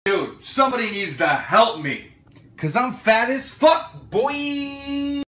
Dude, somebody needs to help me. Cause I'm fat as fuck, boy.